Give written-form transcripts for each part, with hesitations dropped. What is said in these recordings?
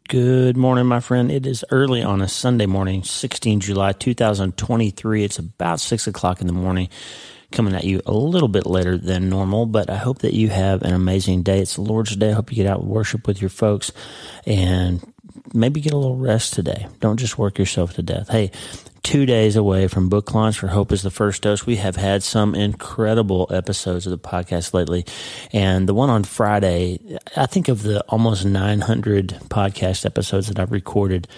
Good morning, my friend. It is early on a Sunday morning, 16 July 2023. It's about 6 o'clock in the morning, coming at you a little bit later than normal, but I hope that you have an amazing day. It's the Lord's Day. I hope you get out and worship with your folks and maybe get a little rest today. Don't just work yourself to death. Hey, 2 days away from book launch for Hope is the First Dose. We have had some incredible episodes of the podcast lately. And the one on Friday, I think of the almost 900 podcast episodes that I've recorded,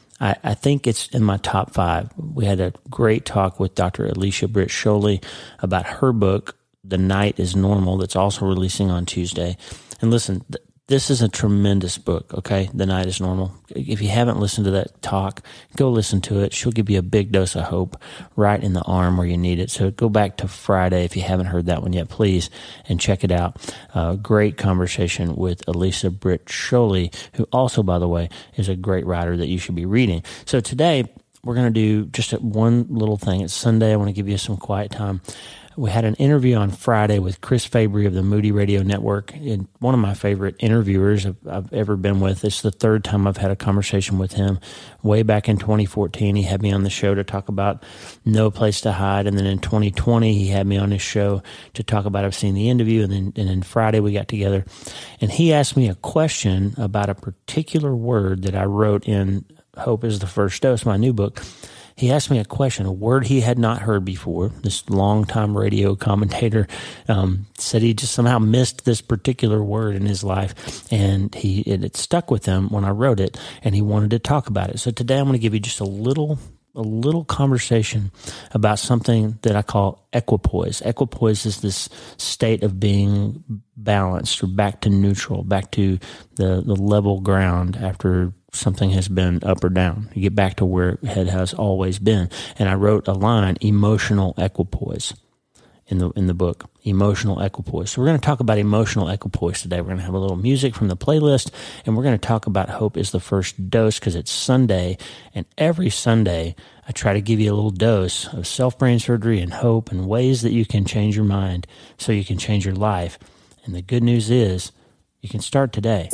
I think it's in my top 5. We had a great talk with Dr. Alicia Britt Scholey about her book, The Night is Normal, that's also releasing on Tuesday. And listen, this is a tremendous book, okay? The Night is Normal. If you haven't listened to that talk, go listen to it. She'll give you a big dose of hope right in the arm where you need it. So go back to Friday if you haven't heard that one yet, please, and check it out. Great conversation with Alicia Britt Scholey, who also, by the way, is a great writer that you should be reading. So today, we're going to do just one little thing. It's Sunday. I want to give you some quiet time. We had an interview on Friday with Chris Fabry of the Moody Radio Network, and one of my favorite interviewers I've ever been with. It's the third time I've had a conversation with him. Way back in 2014, he had me on the show to talk about No Place to Hide, and then in 2020, he had me on his show to talk about I've seen the interview, and then Friday we got together, and he asked me a question about a particular word that I wrote in Hope is the First Dose, my new book. He asked me a question, a word he had not heard before. This longtime radio commentator said he just somehow missed this particular word in his life, and it stuck with him when I wrote it, and he wanted to talk about it. So today I'm going to give you just a little conversation about something that I call equipoise. Equipoise is this state of being balanced or back to neutral, back to the level ground after something has been up or down. You get back to where it has always been. And I wrote a line, emotional equipoise, in the book, emotional equipoise. So we're going to talk about emotional equipoise today. We're going to have a little music from the playlist, and we're going to talk about Hope is the First Dose because it's Sunday, and every Sunday I try to give you a little dose of self-brain surgery and hope and ways that you can change your mind so you can change your life. And the good news is you can start today.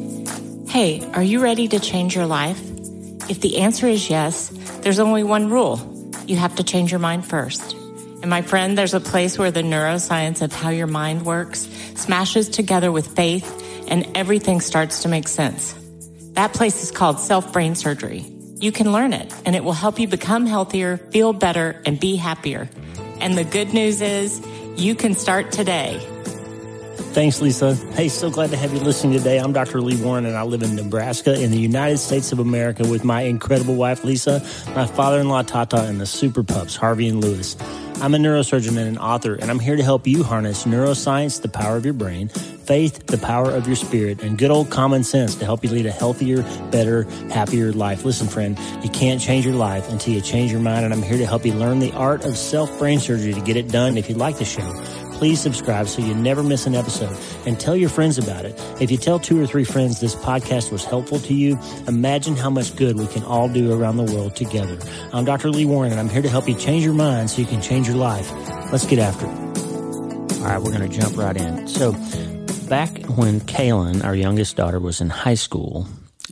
Hey, are you ready to change your life? If the answer is yes, there's only one rule. You have to change your mind first. And my friend, there's a place where the neuroscience of how your mind works smashes together with faith and everything starts to make sense. That place is called self-brain surgery. You can learn it, and it will help you become healthier, feel better, and be happier. And the good news is you can start today. Thanks, Lisa. Hey, so glad to have you listening today. I'm Dr. Lee Warren, and I live in Nebraska in the United States of America with my incredible wife, Lisa, my father-in-law, Tata, and the super pups, Harvey and Lewis. I'm a neurosurgeon and an author, and I'm here to help you harness neuroscience, the power of your brain, faith, the power of your spirit, and good old common sense to help you lead a healthier, better, happier life. Listen, friend, you can't change your life until you change your mind, and I'm here to help you learn the art of self-brain surgery to get it done. If you like the show, please subscribe so you never miss an episode, and tell your friends about it. If you tell 2 or 3 friends this podcast was helpful to you, imagine how much good we can all do around the world together. I'm Dr. Lee Warren, and I'm here to help you change your mind so you can change your life. Let's get after it. All right, we're going to jump right in. So back when Kaylin, our youngest daughter, was in high school,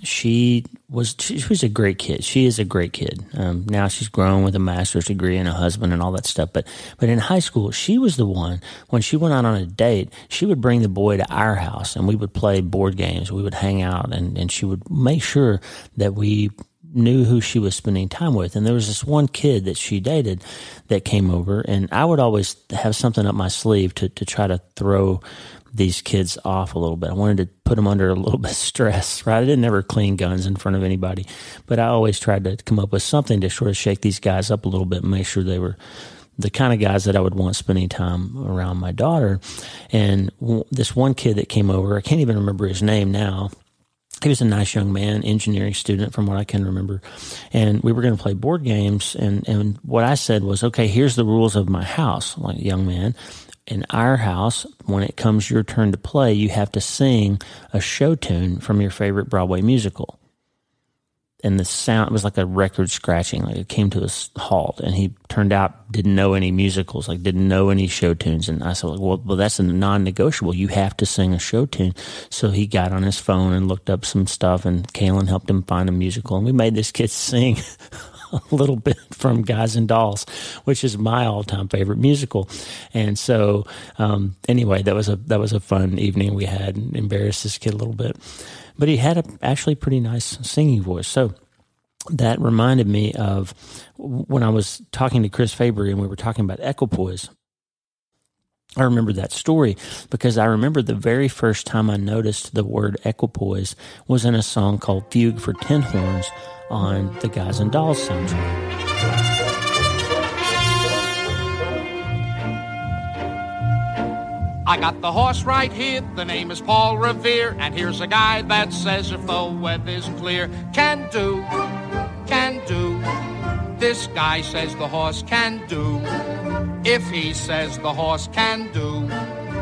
she was a great kid. She is a great kid. Now she's grown with a master's degree and a husband and all that stuff. But in high school, she was the one, when she went out on a date, she would bring the boy to our house and we would play board games. We would hang out and she would make sure that we knew who she was spending time with. And there was this one kid that she dated that came over, and I would always have something up my sleeve to try to throw these kids off a little bit. I wanted to put them under a little bit of stress, right? I didn't ever clean guns in front of anybody, but I always tried to come up with something to sort of shake these guys up a little bit and make sure they were the kind of guys that I would want spending time around my daughter. And this one kid that came over, I can't even remember his name now. He was a nice young man, engineering student from what I can remember. And we were going to play board games. And what I said was, okay, here's the rules of my house. I'm like, young man, in our house, when it comes your turn to play, you have to sing a show tune from your favorite Broadway musical. and the sound, it was like a record scratching, like it came to a halt, and he turned out didn't know any musicals, like didn't know any show tunes. And I said, well, that's a non-negotiable. You have to sing a show tune. So he got on his phone and looked up some stuff, and Kaylin helped him find a musical, and we made this kid sing a little bit from Guys and Dolls, which is my all-time favorite musical. And so, anyway, that was a fun evening we had, and embarrassed this kid a little bit. But he had a actually pretty nice singing voice. So that reminded me of when I was talking to Chris Fabry and we were talking about Equipoise. I remember that story because I remember the very first time I noticed the word equipoise was in a song called Fugue for Tin Horns on the Guys and Dolls soundtrack. I got the horse right here, the name is Paul Revere, and here's a guy that says if the weather's clear, can do. This guy says the horse can do. If he says the horse can do.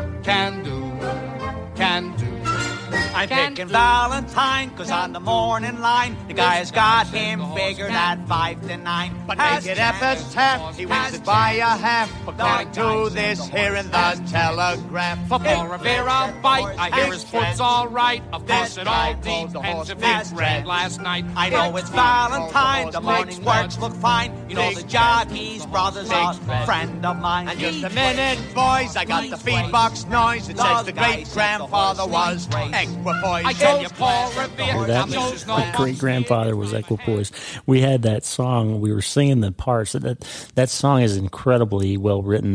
I'm picking Valentine, 'cause on the morning line, the guy's got him figured at 5 to 9. But make it epitaph, he wins it by a half, according to this here in the Telegraph. For Paul Revere I'll fight, I hear his foot's all right. Of course it all depends if he read last night. I know it's Valentine, the morning works look fine. You know the jockey's brother's a friend of mine. And just a minute, boys, I got the feedbox noise. It says the great-grandfather was Equipoise. I tell you, Paul Revere, my great-grandfather was Equipoise. We had that song. We were singing the parts. That song is incredibly well written.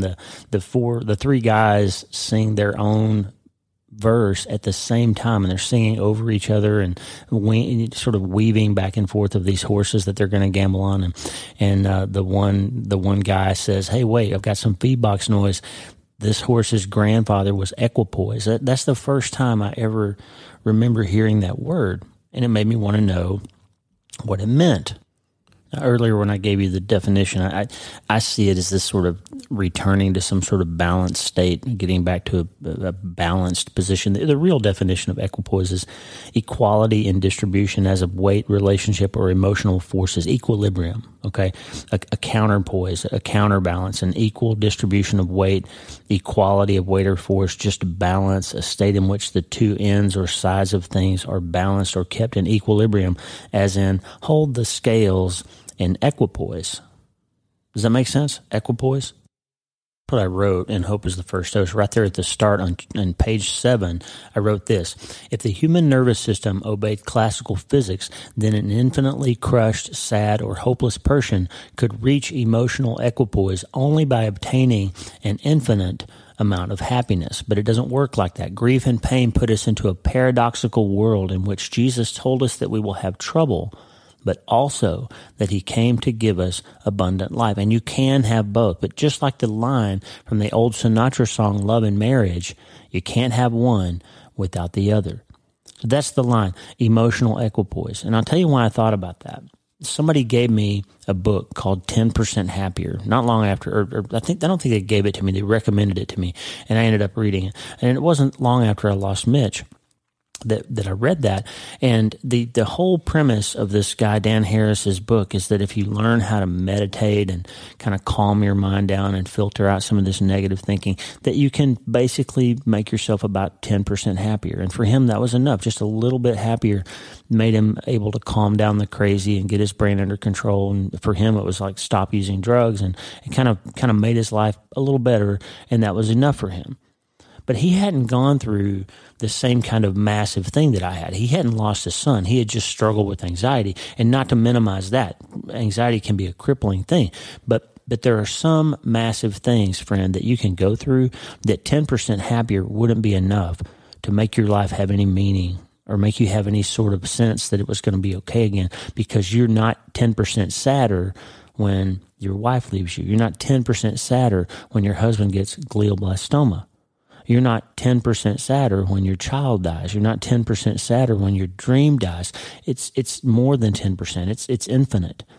The three guys sing their own verse at the same time, and they're singing over each other and sort of weaving back and forth of these horses that they're going to gamble on. And the one guy says, "Hey, wait, I've got some feedbox noise. This horse's grandfather was Equipoise." That's the first time I ever remember hearing that word, and it made me want to know what it meant. Now, earlier when I gave you the definition, I see it as this sort of returning to some sort of balanced state, getting back to a balanced position. The real definition of equipoise is equality in distribution as of weight, relationship, or emotional forces, equilibrium, okay? A counterpoise, a counterbalance, an equal distribution of weight, equality of weight or force, just balance, a state in which the two ends or sides of things are balanced or kept in equilibrium, as in hold the scales in equipoise. Does that make sense? Equipoise? What I wrote in Hope is the First Dose, right there at the start on page 7, I wrote this: if the human nervous system obeyed classical physics, then an infinitely crushed, sad, or hopeless person could reach emotional equipoise only by obtaining an infinite amount of happiness. But it doesn't work like that. Grief and pain put us into a paradoxical world in which Jesus told us that we will have trouble, but also that he came to give us abundant life. And you can have both. But just like the line from the old Sinatra song, Love and Marriage, you can't have one without the other. So that's the line, emotional equipoise. And I'll tell you why I thought about that. Somebody gave me a book called 10% Happier not long after, or I don't think they gave it to me. They recommended it to me, and I ended up reading it. And it wasn't long after I lost Mitch that I read that. And the whole premise of this guy, Dan Harris's book, is that if you learn how to meditate and kind of calm your mind down and filter out some of this negative thinking, that you can basically make yourself about 10% happier. And for him, that was enough. Just a little bit happier made him able to calm down the crazy and get his brain under control. And for him, it was like stop using drugs, and it kind of made his life a little better. And that was enough for him. But he hadn't gone through the same kind of massive thing that I had. He hadn't lost his son. He had just struggled with anxiety. And not to minimize that, anxiety can be a crippling thing. But there are some massive things, friend, that you can go through that 10% happier wouldn't be enough to make your life have any meaning or make you have any sort of sense that it was going to be okay again, because you're not 10% sadder when your wife leaves you. You're not 10% sadder when your husband gets glioblastoma. You're not 10% sadder when your child dies. You're not 10% sadder when your dream dies. It's more than 10%. It's infinite.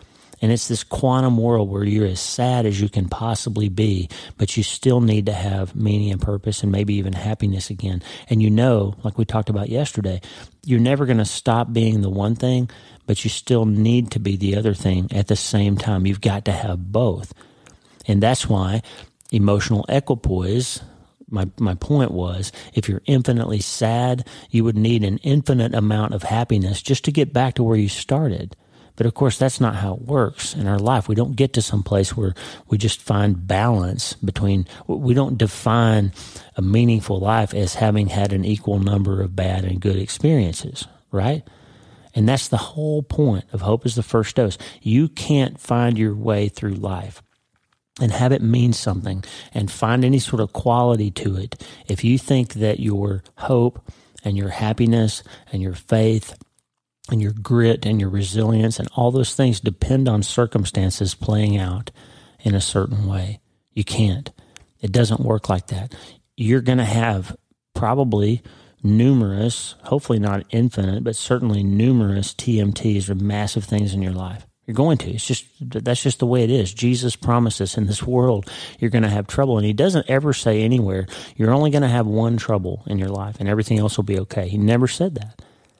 And it's this quantum world where you're as sad as you can possibly be, but you still need to have meaning and purpose and maybe even happiness again. And you know, like we talked about yesterday, you're never going to stop being the one thing, but you still need to be the other thing at the same time. You've got to have both. And that's why emotional equipoise, my point was, if you're infinitely sad, you would need an infinite amount of happiness just to get back to where you started. But of course, that's not how it works in our life. We don't get to some place where we just find balance between, we don't define a meaningful life as having had an equal number of bad and good experiences, right? And that's the whole point of Hope is the First Dose. You can't find your way through life and have it mean something and find any sort of quality to it if you think that your hope and your happiness and your faith and your grit and your resilience and all those things depend on circumstances playing out in a certain way. You can't. It doesn't work like that. You're going to have probably numerous, hopefully not infinite, but certainly numerous TMTs or massive things in your life. You're going to. That's just the way it is. Jesus promised us in this world you're going to have trouble. And he doesn't ever say anywhere, you're only going to have one trouble in your life and everything else will be okay. He never said that.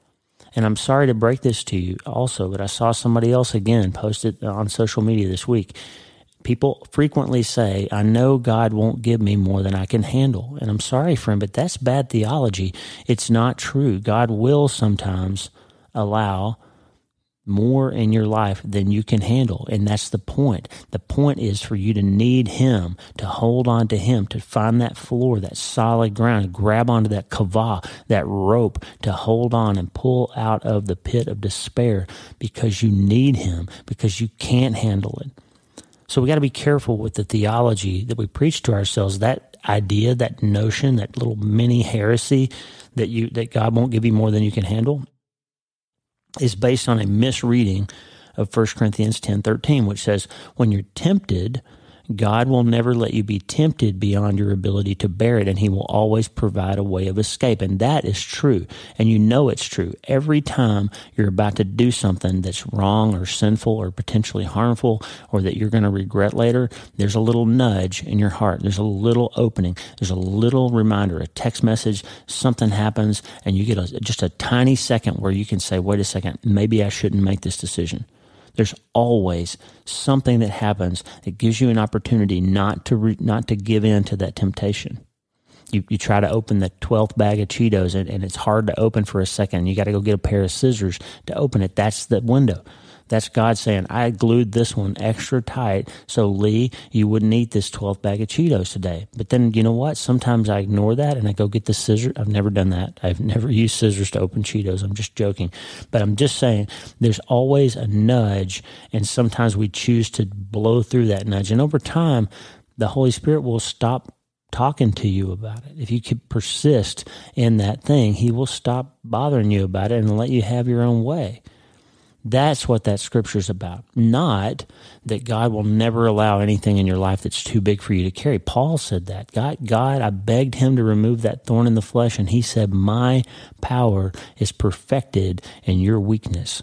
And I'm sorry to break this to you also, but I saw somebody else again post it on social media this week. People frequently say, I know God won't give me more than I can handle. And I'm sorry, friend, but that's bad theology. It's not true. God will sometimes allow more in your life than you can handle. And that's the point. The point is for you to need him, to hold on to him, to find that floor, that solid ground, grab onto that kavah, that rope, to hold on and pull out of the pit of despair because you need him, because you can't handle it. So we got to be careful with the theology that we preach to ourselves, that idea, that notion, that little mini heresy that God won't give you more than you can handle is based on a misreading of 1 Corinthians 10:13, which says, when you're tempted, God will never let you be tempted beyond your ability to bear it, and he will always provide a way of escape. And that is true, and you know it's true. Every time you're about to do something that's wrong or sinful or potentially harmful or that you're going to regret later, there's a little nudge in your heart. There's a little opening. There's a little reminder, a text message, something happens, and you get just a tiny second where you can say, wait a second, maybe I shouldn't make this decision. There's always something that happens that gives you an opportunity not to give in to that temptation. You try to open the 12th bag of Cheetos and it's hard to open for a second. You got to go get a pair of scissors to open it. That's the window. That's God saying, I glued this one extra tight so, Lee, you wouldn't eat this 12th bag of Cheetos today. But then, you know what? Sometimes I ignore that and I go get the scissors. I've never done that. I've never used scissors to open Cheetos. I'm just joking. But I'm just saying there's always a nudge, and sometimes we choose to blow through that nudge. And over time, the Holy Spirit will stop talking to you about it. If you could persist in that thing, he will stop bothering you about it and let you have your own way. That's what that scripture is about. Not that God will never allow anything in your life that's too big for you to carry. Paul said that. God, I begged him to remove that thorn in the flesh, and he said, my power is perfected in your weakness.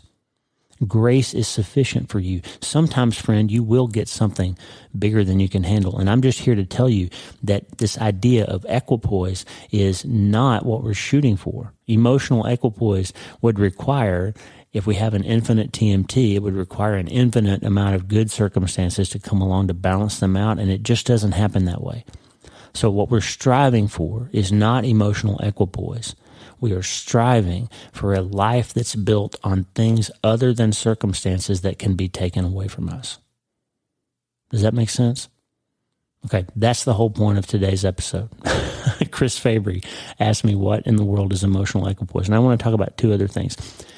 Grace is sufficient for you. Sometimes, friend, you will get something bigger than you can handle. And I'm just here to tell you that this idea of equipoise is not what we're shooting for. Emotional equipoise would require, if we have an infinite TMT, it would require an infinite amount of good circumstances to come along to balance them out, and it just doesn't happen that way. So what we're striving for is not emotional equipoise. We are striving for a life that's built on things other than circumstances that can be taken away from us. Does that make sense? Okay, that's the whole point of today's episode. Chris Fabry asked me what in the world is emotional equipoise, and I want to talk about two other things.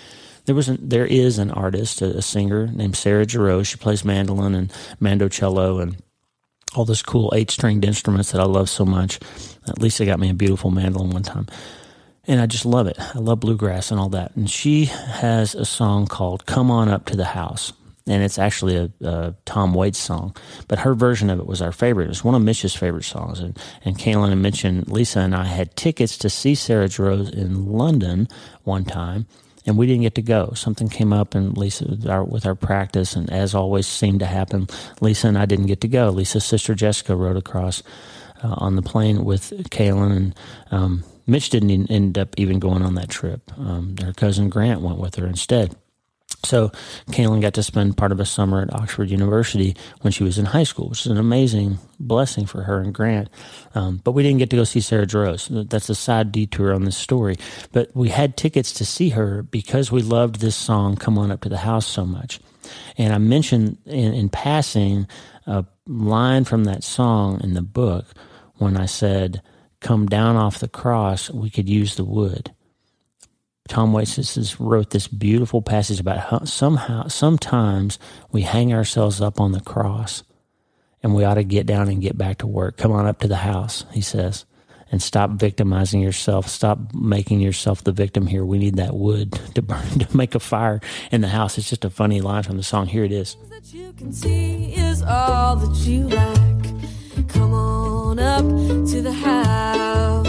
There is an artist, a singer named Sarah Giroux. She plays mandolin and mandocello and all those cool 8-stringed instruments that I love so much. Lisa got me a beautiful mandolin one time, and I just love it. I love bluegrass and all that. And she has a song called "Come On Up to the House," and it's actually a Tom Waits song, but her version of it was our favorite. It was one of Mitch's favorite songs, and Kaylin and Mitch and Lisa and I had tickets to see Sarah Giroux in London one time. and we didn't get to go. Something came up, and with our practice, and as always seemed to happen, Lisa and I didn't get to go. Lisa's sister Jessica rode across on the plane with Kaylin, and Mitch didn't end up even going on that trip. Her cousin Grant went with her instead. So Kaylin got to spend part of a summer at Oxford University when she was in high school, which is an amazing blessing for her and Grant. But we didn't get to go see Sarah Jarosz. That's a side detour on this story. But we had tickets to see her because we loved this song, Come On Up to the House, so much. And I mentioned in passing a line from that song in the book when I said, come down off the cross, we could use the wood. Tom Waits wrote this beautiful passage about how sometimes we hang ourselves up on the cross and we ought to get down and get back to work. Come on up to the house, he says, and stop victimizing yourself. Stop making yourself the victim here. We need that wood to burn, to make a fire in the house. It's just a funny line from the song. Here it is. That you can see is all that you lack. Come on up to the house.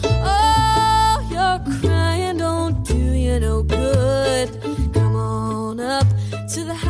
Oh, you're crying, don't do you no good. Come on up to the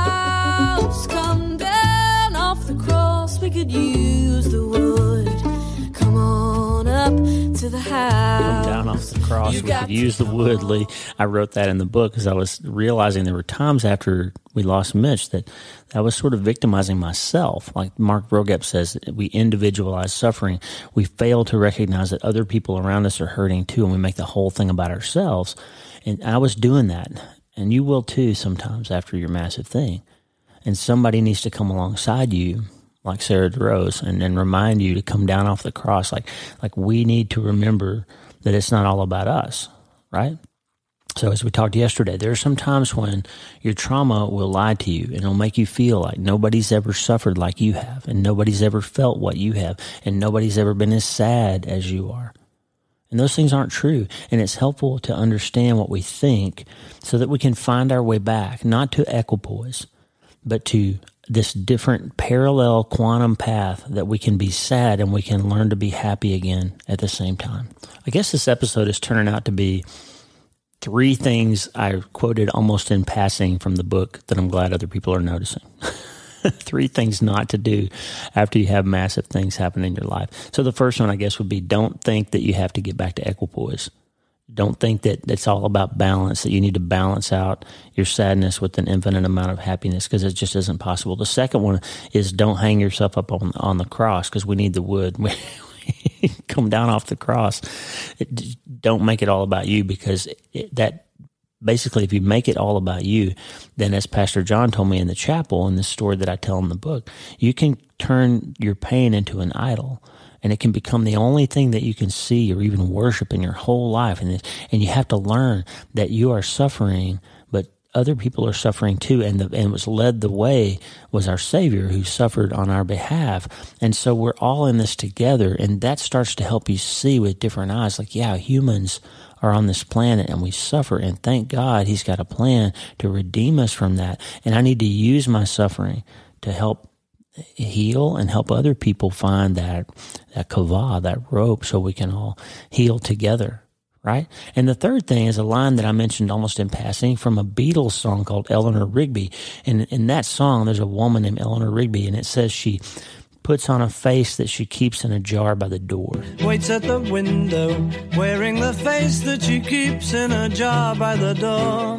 house. Come down off the cross, we could use the wood. Come on up to the house. Come down off the cross, we could use the wood, Lee. I wrote that in the book because I was realizing there were times after we lost Mitch that I was sort of victimizing myself. Like Mark Rogep says, we individualize suffering. We fail to recognize that other people around us are hurting too, and we make the whole thing about ourselves. And I was doing that, and you will too sometimes after your massive thing. And somebody needs to come alongside you, like Sarah Jarosz, and remind you to come down off the cross. Like we need to remember that it's not all about us, right? So as we talked yesterday, there are some times when your trauma will lie to you and it'll make you feel like nobody's ever suffered like you have, and nobody's ever felt what you have, and nobody's ever been as sad as you are. And those things aren't true. And it's helpful to understand what we think so that we can find our way back, not to equipoise, but to this different parallel quantum path that we can be sad and we can learn to be happy again at the same time. I guess this episode is turning out to be 3 things I quoted almost in passing from the book that I'm glad other people are noticing. 3 things not to do after you have massive things happen in your life. So the first one, I guess, would be don't think that you have to get back to equipoise. Don't think that it's all about balance, that you need to balance out your sadness with an infinite amount of happiness, because it just isn't possible. The second one is don't hang yourself up on the cross, because we need the wood. Come down off the cross. Don't make it all about you, because that basically, if you make it all about you, then as Pastor John told me in the chapel, in this story that I tell in the book, you can turn your pain into an idol, and it can become the only thing that you can see or even worship in your whole life. And you have to learn that you are suffering, but other people are suffering too. And was led the way was our Savior, who suffered on our behalf. And so we're all in this together, and that starts to help you see with different eyes. Like, yeah, humans are on this planet and we suffer, and thank God He's got a plan to redeem us from that. And I need to use my suffering to help heal and help other people find that kavah, that rope, so we can all heal together, right? And the third thing is a line that I mentioned almost in passing from a Beatles song called Eleanor Rigby. And in that song, there's a woman named Eleanor Rigby, and it says she puts on a face that she keeps in a jar by the door. Waits at the window, wearing the face that she keeps in a jar by the door.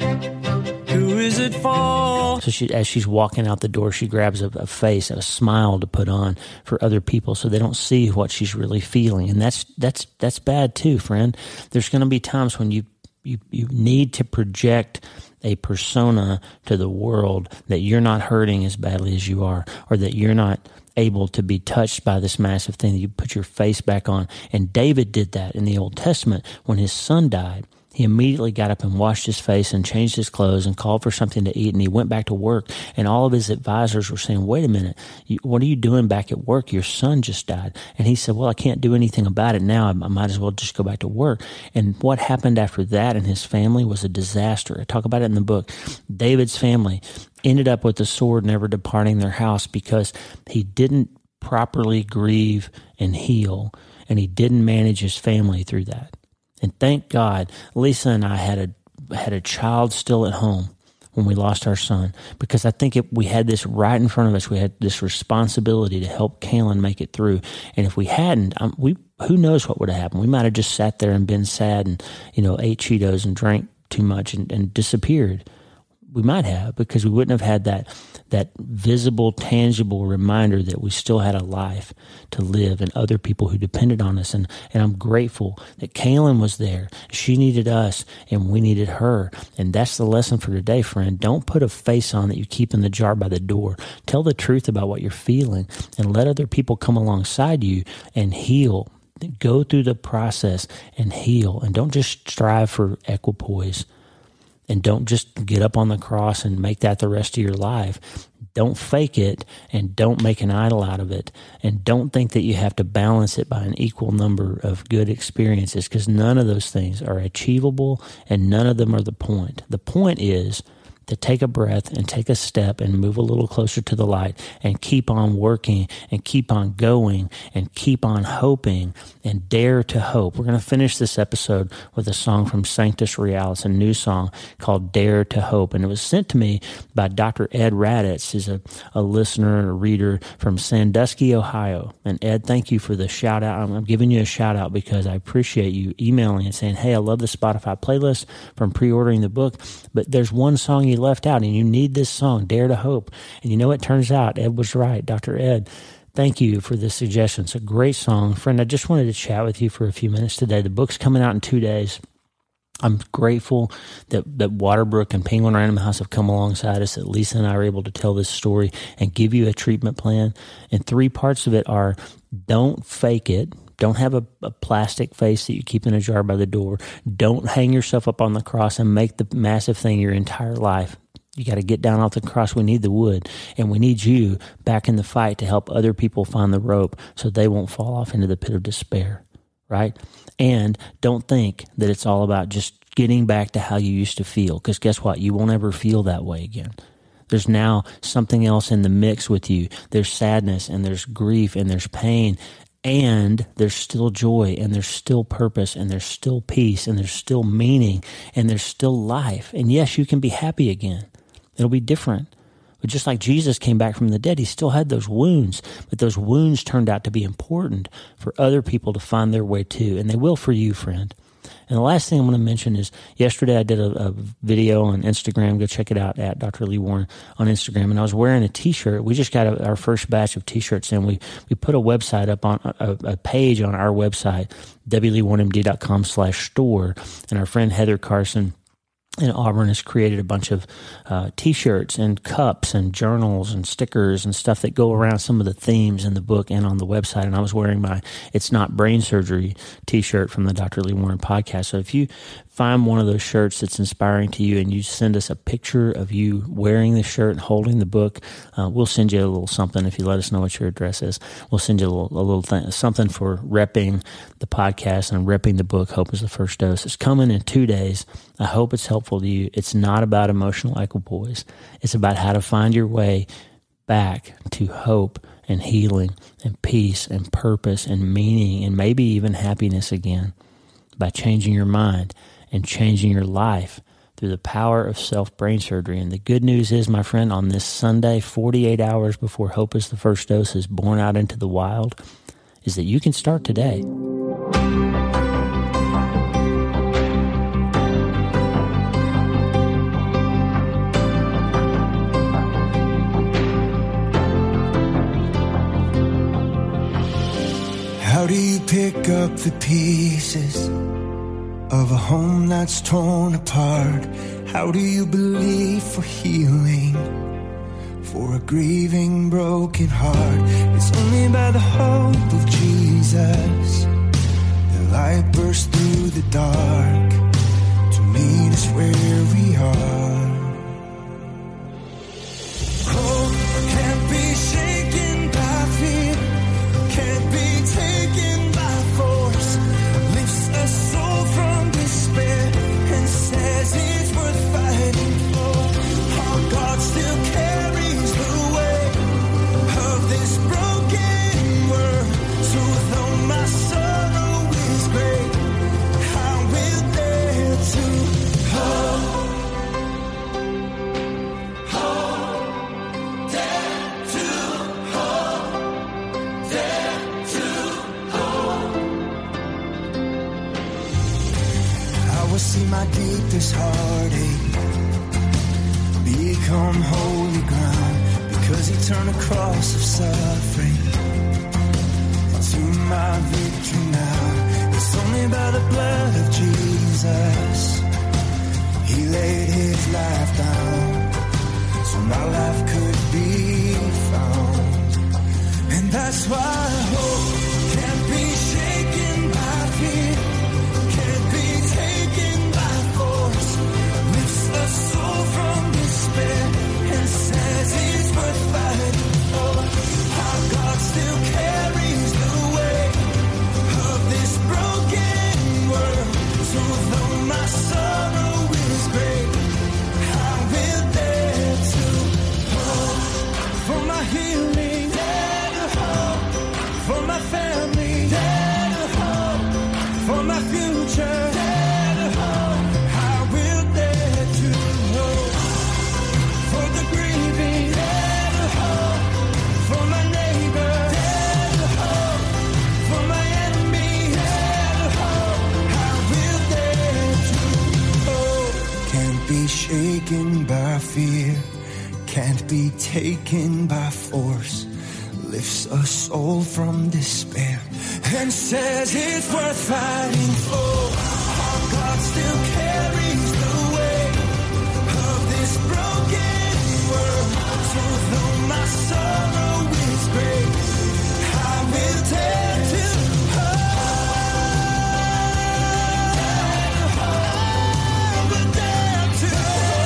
Who is it for? So as she's walking out the door, she grabs a face, a smile to put on for other people so they don't see what she's really feeling. And that's bad too, friend. There's going to be times when you need to project a persona to the world that you're not hurting as badly as you are, or that you're not able to be touched by this massive thing, that you put your face back on. And David did that in the Old Testament when his son died. He immediately got up and washed his face and changed his clothes and called for something to eat, and he went back to work. And all of his advisors were saying, wait a minute, what are you doing back at work? Your son just died. And he said, well, I can't do anything about it now. I might as well just go back to work. And what happened after that and his family was a disaster. I talk about it in the book. David's family ended up with the sword never departing their house because he didn't properly grieve and heal, and he didn't manage his family through that. And thank God, Lisa and I had a had a child still at home when we lost our son, because I think we had this right in front of us. We had this responsibility to help Kalen make it through. And if we hadn't, who knows what would have happened? We might have just sat there and been sad and, ate Cheetos and drank too much and disappeared. We might have, because we wouldn't have had that visible, tangible reminder that we still had a life to live and other people who depended on us. And I'm grateful that Kaylin was there. She needed us and we needed her. And that's the lesson for today, friend. Don't put a face on that you keep in the jar by the door. Tell the truth about what you're feeling and let other people come alongside you and heal. Go through the process and heal. And don't just strive for equipoise. And don't just get up on the cross and make that the rest of your life. Don't fake it and don't make an idol out of it. And don't think that you have to balance it by an equal number of good experiences, because none of those things are achievable and none of them are the point. The point is to take a breath and take a step and move a little closer to the light and keep on working and keep on going and keep on hoping and dare to hope. We're going to finish this episode with a song from Sanctus Real. It's a new song called Dare to Hope. And it was sent to me by Dr. Ed Raditz, who's a listener and a reader from Sandusky, Ohio. And Ed, thank you for the shout out. I'm giving you a shout out because I appreciate you emailing and saying, hey, I love the Spotify playlist from pre-ordering the book, but there's one song you left out and you need this song, Dare to Hope. And it turns out Ed was right. Dr. Ed, thank you for this suggestion. It's a great song. Friend, I just wanted to chat with you for a few minutes today. The book's coming out in 2 days. I'm grateful that Waterbrook and Penguin Random House have come alongside us, that Lisa and I are able to tell this story and give you a treatment plan. And 3 parts of it are: don't fake it. Don't have a plastic face that you keep in a jar by the door. Don't hang yourself up on the cross and make the massive thing your entire life. You got to get down off the cross. We need the wood, and we need you back in the fight to help other people find the rope so they won't fall off into the pit of despair, right? And don't think that it's all about just getting back to how you used to feel, because guess what? You won't ever feel that way again. There's now something else in the mix with you. There's sadness, and there's grief, and there's pain, and there's still joy, and there's still purpose, and there's still peace, and there's still meaning, and there's still life. And yes, you can be happy again. It'll be different. But just like Jesus came back from the dead, he still had those wounds, but those wounds turned out to be important for other people to find their way to, and they will for you, friend. And the last thing I'm going to mention is, yesterday I did a video on Instagram. Go check it out at Dr. Lee Warren on Instagram. And I was wearing a T-shirt. We just got our first batch of T-shirts, and we put a website up on a page on our website, wleewarrenmd.com/store. And our friend Heather Carson in Auburn has created a bunch of T-shirts and cups and journals and stickers and stuff that go around some of the themes in the book and on the website. And I was wearing my It's Not Brain Surgery T-shirt from the Dr. Lee Warren podcast. So if you find one of those shirts that's inspiring to you and you send us a picture of you wearing the shirt and holding the book, we'll send you a little something. If you let us know what your address is, we'll send you a little thing, something for repping the podcast and repping the book, Hope is the First Dose. It's coming in 2 days. I hope it's helpful to you. It's not about emotional equipoise. It's about how to find your way back to hope and healing and peace and purpose and meaning and maybe even happiness again, by changing your mind and changing your life through the power of self-brain surgery. And the good news is, my friend, on this Sunday, 48 hours before Hope is the First Dose is born out into the wild, is that you can start today. How do you pick up the pieces of a home that's torn apart? How do you believe for healing for a grieving, broken heart? It's only by the hope of Jesus the light bursts through the dark to meet us where we are. Hope can't be shaken by fear, can't be taken by force, lifts a soul from despair and says it's worth fighting for. Our God still carries the weight of this broken world. So though my sorrow is great, I will dare to hope. deepest heartache become holy ground, because he turned a cross of suffering to my victory now. It's only by the blood of Jesus. He laid his life down so my life could be found. And that's why hope can't be shaken by fear, can't be taken by force, lifts a soul from despair and says it's worth fighting for. How God still carries the weight of this broken world. So though my sorrow is great, I will dare to hope for my healing, dare to hope for my family, dare to hope for my future, dare to hope. I will dare to hope for the grieving, dare to hope for my neighbor, dare to hope for my enemy, dare to hope. I will dare to hope. Can't be shaken by fear, can't be taken by force, lifts a soul from despair and says it's worth fighting for. Our God still carries the weight of this broken world. So though my sorrow is great, I will dare to I will dare to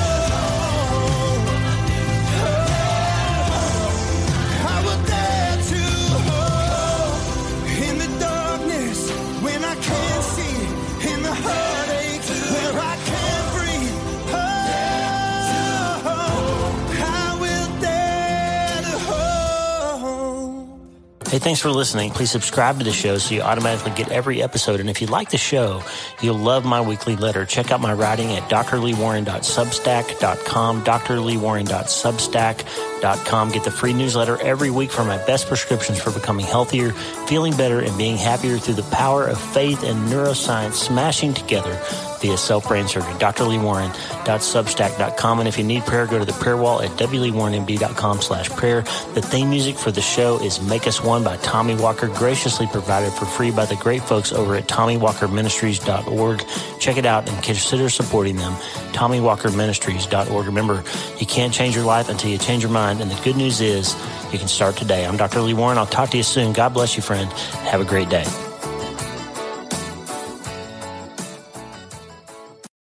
I will dare to hope in the darkness when I can't see, in the heartache where I can't breathe. Oh, I will dare to hope. Hey, thanks for listening. Please subscribe to the show so you automatically get every episode. And if you like the show, you'll love my weekly letter. Check out my writing at drleewarren.substack.com, drleewarren.substack.com. Get the free newsletter every week for my best prescriptions for becoming healthier, feeling better, and being happier through the power of faith and neuroscience smashing together via self-brain surgery. drleewarren.substack.com. And if you need prayer, go to the prayer wall at wleewarrenmd.com/prayer. The theme music for the show is Make Us One by Tommy Walker, graciously provided for free by the great folks over at TommyWalkerMinistries.org. Check it out and consider supporting them. TommyWalkerMinistries.org. Remember, you can't change your life until you change your mind, and the good news is you can start today. I'm Dr. Lee Warren. I'll talk to you soon. God bless you, friend. Have a great day.